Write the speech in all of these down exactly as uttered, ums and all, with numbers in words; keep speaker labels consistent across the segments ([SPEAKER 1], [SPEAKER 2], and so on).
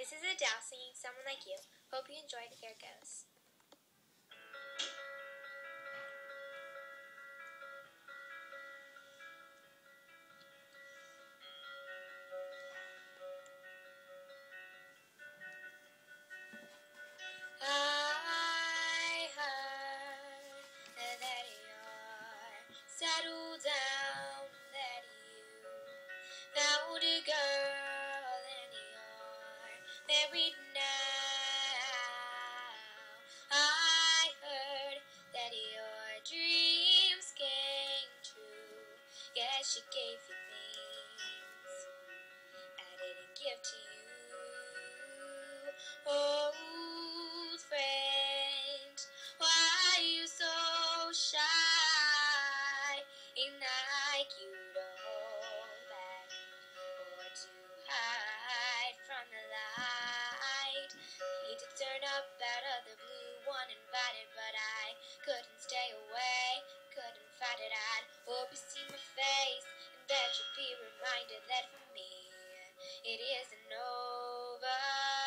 [SPEAKER 1] This is Adele singing Someone Like You. Hope you enjoyed. Here goes. I heard that you're settled down, that you found a girl and you're married now. I heard that your dreams came true. Yeah, she gave you things I didn't give to you. Old friend, why are you so shy? Ain't like you to hold back or to hide from the light. Need to turn up out of the blue, uninvited, but I couldn't stay away, couldn't fight it. I'd hope you see my face and that you'll be reminded that for me it isn't over.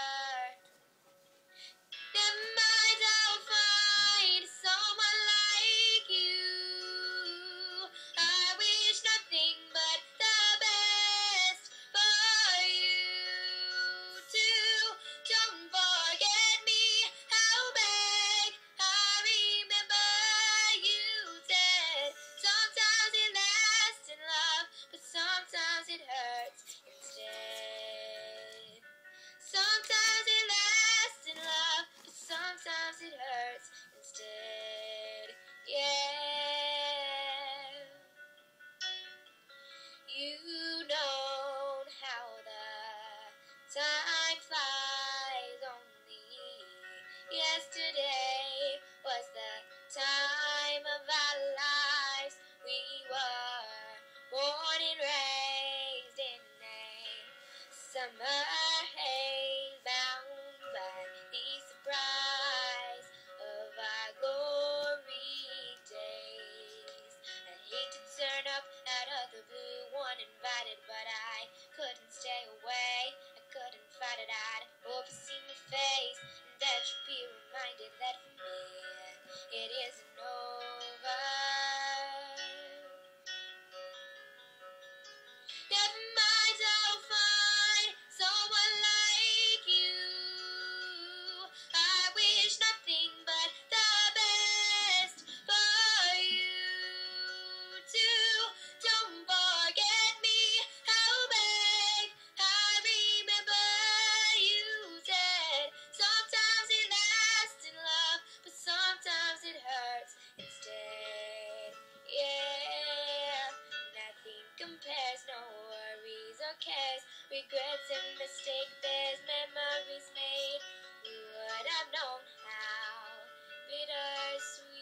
[SPEAKER 1] Never mind, I'll find someone like you. I wish nothing but the best for you too. Don't forget me, how beg I remember you said. Sometimes it lasts in love, but sometimes it hurts instead. Sometimes it lasts in love, but sometimes it hurts instead. Yeah. You know how the time flies. Only yesterday was the time of our lives. We were born and raised in a summer haze, bound by the surprise of our glory days. I hate to turn up out of the blue, uninvited, but I couldn't stay away, I couldn't fight it. I'd hope you see my face and that you'd be reminded that for me it isn't over. Never mind, I'll find someone like you. I wish nothing but the best for you too. Don't forget me, how beg I remember you said. Sometimes it lasts in love, but sometimes it hurts instead. Yeah, nothing compares, no worries or cares, regrets and mistakes, there's memories made. Who would have known how bittersweet